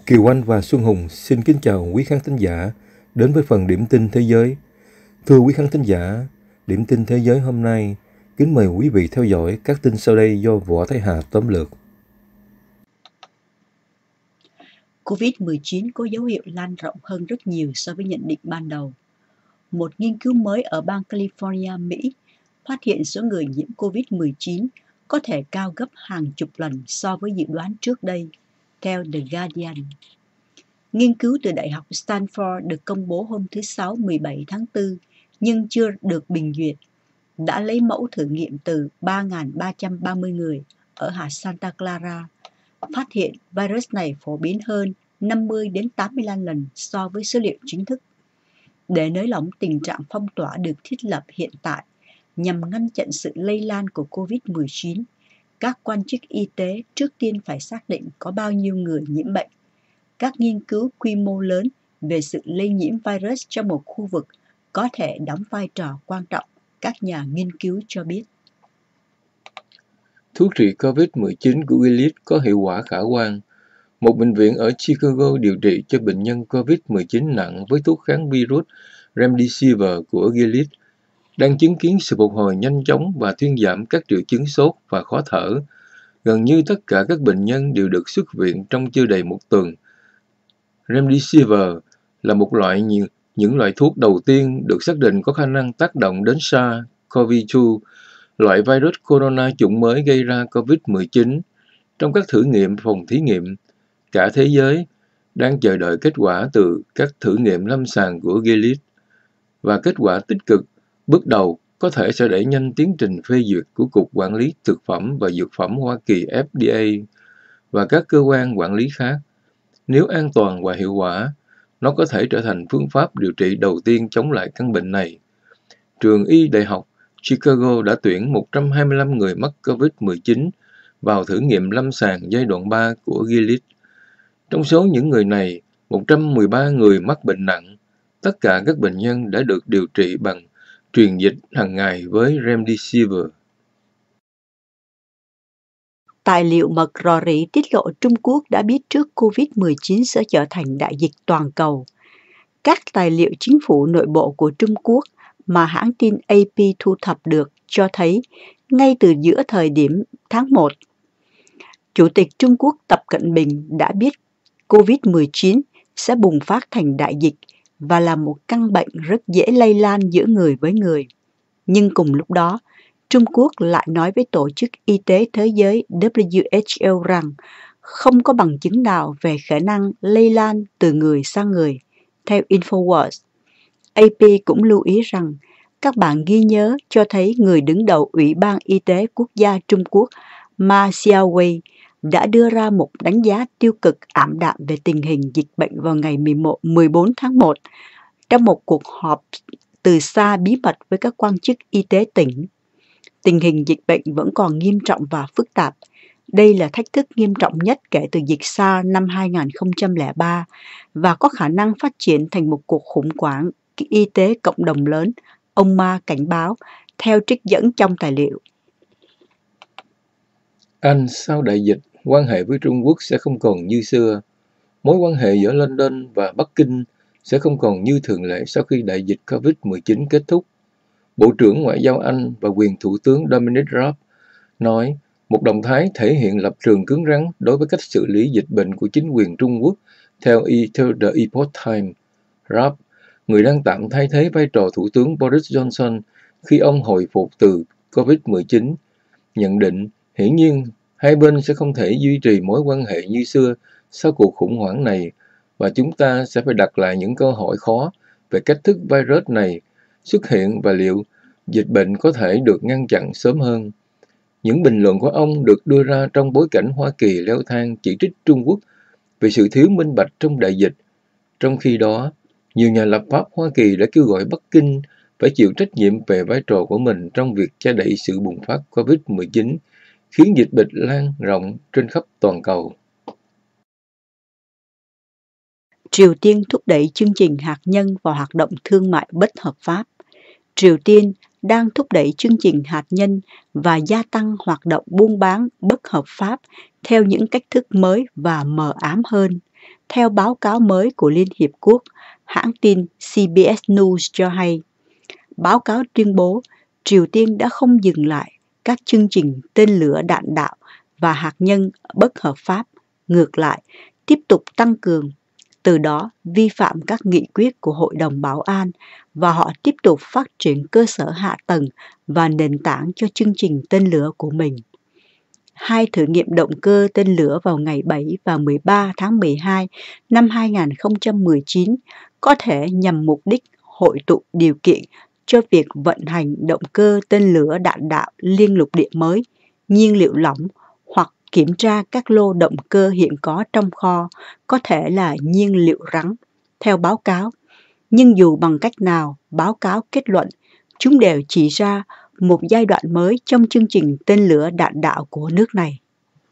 Kiều Anh và Xuân Hùng xin kính chào quý khán thính giả đến với phần điểm tin thế giới. Thưa quý khán thính giả, điểm tin thế giới hôm nay, kính mời quý vị theo dõi các tin sau đây do Võ Thái Hà tóm lược. COVID-19 có dấu hiệu lan rộng hơn rất nhiều so với nhận định ban đầu. Một nghiên cứu mới ở bang California, Mỹ phát hiện số người nhiễm COVID-19 có thể cao gấp hàng chục lần so với dự đoán trước đây, theo The Guardian. Nghiên cứu từ Đại học Stanford được công bố hôm thứ Sáu 17 tháng 4 nhưng chưa được bình duyệt, đã lấy mẫu thử nghiệm từ 3.330 người ở hạt Santa Clara, phát hiện virus này phổ biến hơn 50 đến 85 lần so với số liệu chính thức. Để nới lỏng tình trạng phong tỏa được thiết lập hiện tại nhằm ngăn chặn sự lây lan của COVID-19, các quan chức y tế trước tiên phải xác định có bao nhiêu người nhiễm bệnh. Các nghiên cứu quy mô lớn về sự lây nhiễm virus trong một khu vực có thể đóng vai trò quan trọng, các nhà nghiên cứu cho biết. Thuốc trị COVID-19 của Gilead có hiệu quả khả quan. Một bệnh viện ở Chicago điều trị cho bệnh nhân COVID-19 nặng với thuốc kháng virus Remdesivir của Gilead đang chứng kiến sự phục hồi nhanh chóng và thuyên giảm các triệu chứng sốt và khó thở. Gần như tất cả các bệnh nhân đều được xuất viện trong chưa đầy một tuần. Remdesivir là một loại những loại thuốc đầu tiên được xác định có khả năng tác động đến SARS-CoV-2, loại virus corona chủng mới gây ra COVID-19. Trong các thử nghiệm phòng thí nghiệm, cả thế giới đang chờ đợi kết quả từ các thử nghiệm lâm sàng của Gilead, và kết quả tích cực bước đầu có thể sẽ đẩy nhanh tiến trình phê duyệt của Cục Quản lý Thực phẩm và Dược phẩm Hoa Kỳ FDA và các cơ quan quản lý khác. Nếu an toàn và hiệu quả, nó có thể trở thành phương pháp điều trị đầu tiên chống lại căn bệnh này. Trường Y Đại học Chicago đã tuyển 125 người mắc COVID-19 vào thử nghiệm lâm sàng giai đoạn 3 của Gilead. Trong số những người này, 113 người mắc bệnh nặng. Tất cả các bệnh nhân đã được điều trị bằng truyền dịch hàng ngày với Remdesivir. Tài liệu mật rò rỉ tiết lộ Trung Quốc đã biết trước COVID-19 sẽ trở thành đại dịch toàn cầu. Các tài liệu chính phủ nội bộ của Trung Quốc mà hãng tin AP thu thập được cho thấy ngay từ giữa thời điểm tháng 1, Chủ tịch Trung Quốc Tập Cận Bình đã biết COVID-19 sẽ bùng phát thành đại dịch và là một căn bệnh rất dễ lây lan giữa người với người. Nhưng cùng lúc đó, Trung Quốc lại nói với Tổ chức Y tế Thế giới WHO rằng không có bằng chứng nào về khả năng lây lan từ người sang người, theo Infowars. AP cũng lưu ý rằng các bản ghi nhớ cho thấy người đứng đầu Ủy ban Y tế Quốc gia Trung Quốc Ma Xiaowei đã đưa ra một đánh giá tiêu cực ảm đạm về tình hình dịch bệnh vào ngày 14 tháng 1 trong một cuộc họp từ xa bí mật với các quan chức y tế tỉnh. Tình hình dịch bệnh vẫn còn nghiêm trọng và phức tạp. Đây là thách thức nghiêm trọng nhất kể từ dịch SARS năm 2003 và có khả năng phát triển thành một cuộc khủng hoảng y tế cộng đồng lớn, ông Ma cảnh báo, theo trích dẫn trong tài liệu. Anh sau đại dịch, quan hệ với Trung Quốc sẽ không còn như xưa. Mối quan hệ giữa London và Bắc Kinh sẽ không còn như thường lệ sau khi đại dịch COVID-19 kết thúc. Bộ trưởng Ngoại giao Anh và quyền Thủ tướng Dominic Raab nói, một động thái thể hiện lập trường cứng rắn đối với cách xử lý dịch bệnh của chính quyền Trung Quốc, theo The Epoch Times. Raab, người đang tạm thay thế vai trò Thủ tướng Boris Johnson khi ông hồi phục từ COVID-19, nhận định hiển nhiên hai bên sẽ không thể duy trì mối quan hệ như xưa sau cuộc khủng hoảng này, và chúng ta sẽ phải đặt lại những câu hỏi khó về cách thức virus này xuất hiện và liệu dịch bệnh có thể được ngăn chặn sớm hơn. Những bình luận của ông được đưa ra trong bối cảnh Hoa Kỳ leo thang chỉ trích Trung Quốc về sự thiếu minh bạch trong đại dịch. Trong khi đó, nhiều nhà lập pháp Hoa Kỳ đã kêu gọi Bắc Kinh phải chịu trách nhiệm về vai trò của mình trong việc che đậy sự bùng phát COVID-19, khiến dịch bệnh lan rộng trên khắp toàn cầu. Triều Tiên thúc đẩy chương trình hạt nhân và hoạt động thương mại bất hợp pháp. Triều Tiên đang thúc đẩy chương trình hạt nhân và gia tăng hoạt động buôn bán bất hợp pháp theo những cách thức mới và mờ ám hơn. Theo báo cáo mới của Liên Hiệp Quốc, hãng tin CBS News cho hay, báo cáo tuyên bố Triều Tiên đã không dừng lại các chương trình tên lửa đạn đạo và hạt nhân bất hợp pháp, ngược lại, tiếp tục tăng cường, từ đó vi phạm các nghị quyết của Hội đồng Bảo an và họ tiếp tục phát triển cơ sở hạ tầng và nền tảng cho chương trình tên lửa của mình. Hai thử nghiệm động cơ tên lửa vào ngày 7 và 13 tháng 12 năm 2019 có thể nhằm mục đích hội tụ điều kiện cho việc vận hành động cơ tên lửa đạn đạo liên lục địa mới, nhiên liệu lỏng hoặc kiểm tra các lô động cơ hiện có trong kho, có thể là nhiên liệu rắn, theo báo cáo. Nhưng dù bằng cách nào, báo cáo kết luận, chúng đều chỉ ra một giai đoạn mới trong chương trình tên lửa đạn đạo của nước này.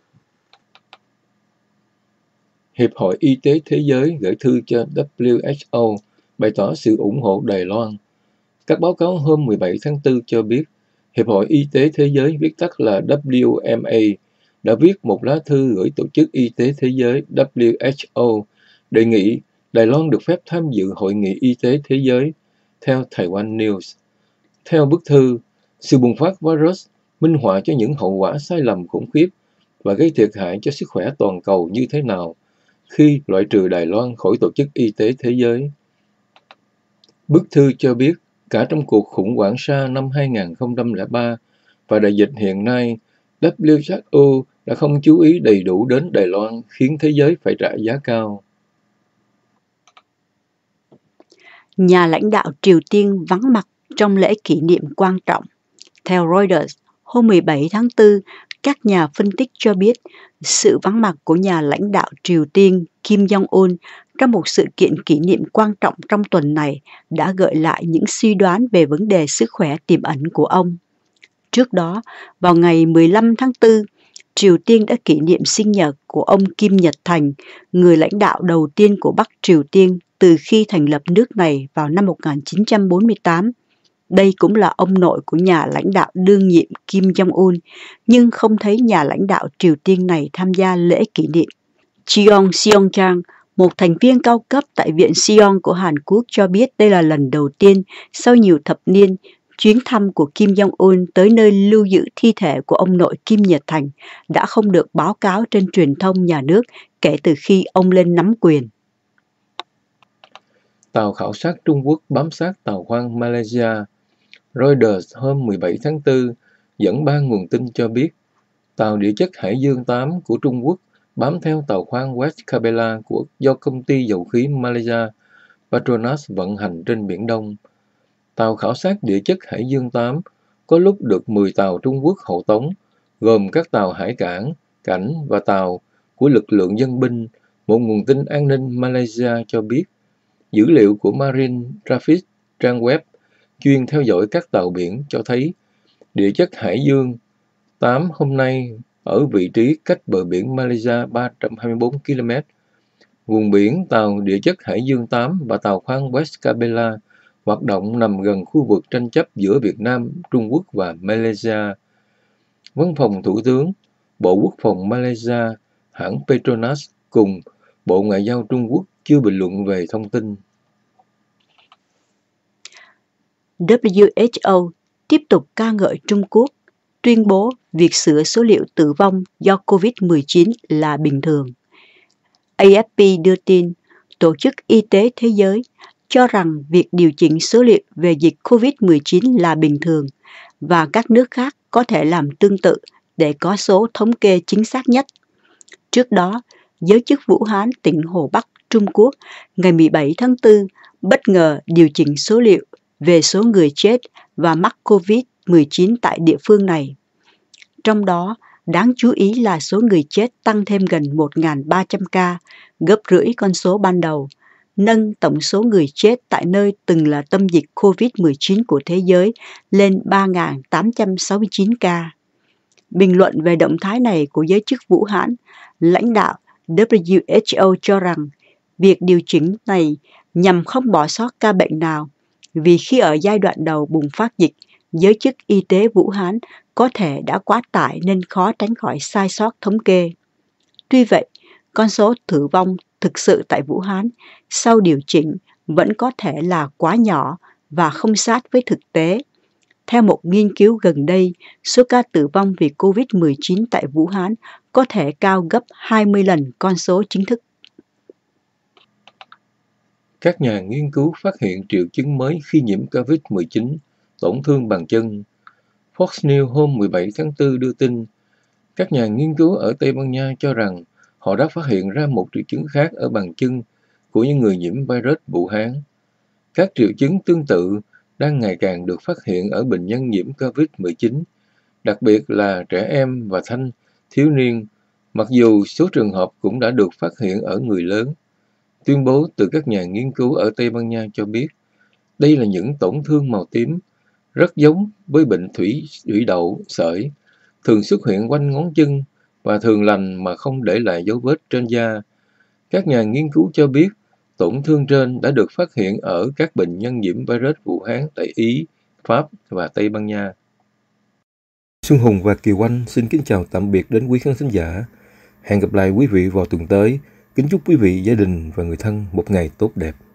Hiệp hội Y tế Thế giới gửi thư cho WHO bày tỏ sự ủng hộ Đài Loan. Các báo cáo hôm 17 tháng 4 cho biết, Hiệp hội Y tế Thế giới, viết tắt là WMA, đã viết một lá thư gửi Tổ chức Y tế Thế giới WHO đề nghị Đài Loan được phép tham dự Hội nghị Y tế Thế giới, theo Taiwan News. Theo bức thư, sự bùng phát virus minh họa cho những hậu quả sai lầm khủng khiếp và gây thiệt hại cho sức khỏe toàn cầu như thế nào khi loại trừ Đài Loan khỏi Tổ chức Y tế Thế giới. Bức thư cho biết, cả trong cuộc khủng hoảng SARS năm 2003 và đại dịch hiện nay, WHO đã không chú ý đầy đủ đến Đài Loan, khiến thế giới phải trả giá cao. Nhà lãnh đạo Triều Tiên vắng mặt trong lễ kỷ niệm quan trọng. Theo Reuters, hôm 17 tháng 4, các nhà phân tích cho biết sự vắng mặt của nhà lãnh đạo Triều Tiên Kim Jong-un trong một sự kiện kỷ niệm quan trọng trong tuần này đã gợi lại những suy đoán về vấn đề sức khỏe tiềm ẩn của ông. Trước đó, vào ngày 15 tháng 4, Triều Tiên đã kỷ niệm sinh nhật của ông Kim Nhật Thành, người lãnh đạo đầu tiên của Bắc Triều Tiên từ khi thành lập nước này vào năm 1948. Đây cũng là ông nội của nhà lãnh đạo đương nhiệm Kim Jong-un, nhưng không thấy nhà lãnh đạo Triều Tiên này tham gia lễ kỷ niệm. Cheon Seong-chang, một thành viên cao cấp tại Viện Seoul của Hàn Quốc cho biết đây là lần đầu tiên sau nhiều thập niên, chuyến thăm của Kim Jong-un tới nơi lưu giữ thi thể của ông nội Kim Nhật Thành đã không được báo cáo trên truyền thông nhà nước kể từ khi ông lên nắm quyền. Tàu khảo sát Trung Quốc bám sát tàu khoan Malaysia. Reuters hôm 17 tháng 4 dẫn 3 nguồn tin cho biết tàu địa chất Hải Dương 8 của Trung Quốc bám theo tàu khoan West Capella do công ty dầu khí Malaysia Petronas vận hành trên Biển Đông. Tàu khảo sát địa chất Hải Dương 8 có lúc được 10 tàu Trung Quốc hộ tống, gồm các tàu hải cảng, cảnh và tàu của lực lượng dân binh, một nguồn tin an ninh Malaysia cho biết. Dữ liệu của Marine Traffic, trang web chuyên theo dõi các tàu biển cho thấy địa chất Hải Dương 8 hôm nay ở vị trí cách bờ biển Malaysia 324 km. Vùng biển tàu địa chất Hải Dương 8 và tàu khoan West Capella hoạt động nằm gần khu vực tranh chấp giữa Việt Nam, Trung Quốc và Malaysia. Văn phòng Thủ tướng, Bộ Quốc phòng Malaysia, hãng Petronas cùng Bộ Ngoại giao Trung Quốc chưa bình luận về thông tin. WHO tiếp tục ca ngợi Trung Quốc, tuyên bố việc sửa số liệu tử vong do COVID-19 là bình thường. AFP đưa tin, Tổ chức Y tế Thế giới cho rằng việc điều chỉnh số liệu về dịch COVID-19 là bình thường và các nước khác có thể làm tương tự để có số thống kê chính xác nhất. Trước đó, giới chức Vũ Hán, tỉnh Hồ Bắc, Trung Quốc, ngày 17 tháng 4 bất ngờ điều chỉnh số liệu về số người chết và mắc COVID-19 tại địa phương này. Trong đó, đáng chú ý là số người chết tăng thêm gần 1.300 ca, gấp rưỡi con số ban đầu, nâng tổng số người chết tại nơi từng là tâm dịch COVID-19 của thế giới lên 3.869 ca. Bình luận về động thái này của giới chức Vũ Hán, lãnh đạo WHO cho rằng việc điều chỉnh này nhằm không bỏ sót ca bệnh nào, vì khi ở giai đoạn đầu bùng phát dịch, giới chức y tế Vũ Hán có thể đã quá tải nên khó tránh khỏi sai sót thống kê. Tuy vậy, con số tử vong thực sự tại Vũ Hán sau điều chỉnh vẫn có thể là quá nhỏ và không sát với thực tế. Theo một nghiên cứu gần đây, số ca tử vong vì COVID-19 tại Vũ Hán có thể cao gấp 20 lần con số chính thức. Các nhà nghiên cứu phát hiện triệu chứng mới khi nhiễm COVID-19, tổn thương bàn chân. Fox News hôm 17 tháng 4 đưa tin, các nhà nghiên cứu ở Tây Ban Nha cho rằng họ đã phát hiện ra một triệu chứng khác ở bàn chân của những người nhiễm virus Vũ Hán. Các triệu chứng tương tự đang ngày càng được phát hiện ở bệnh nhân nhiễm COVID-19, đặc biệt là trẻ em và thanh thiếu niên, mặc dù số trường hợp cũng đã được phát hiện ở người lớn. Tuyên bố từ các nhà nghiên cứu ở Tây Ban Nha cho biết, đây là những tổn thương màu tím, rất giống với bệnh thủy đậu sởi, thường xuất hiện quanh ngón chân và thường lành mà không để lại dấu vết trên da. Các nhà nghiên cứu cho biết, tổn thương trên đã được phát hiện ở các bệnh nhân nhiễm virus Vũ Hán tại Ý, Pháp và Tây Ban Nha. Xuân Hùng và Kiều Anh xin kính chào tạm biệt đến quý khán thính giả. Hẹn gặp lại quý vị vào tuần tới. Kính chúc quý vị, gia đình và người thân một ngày tốt đẹp.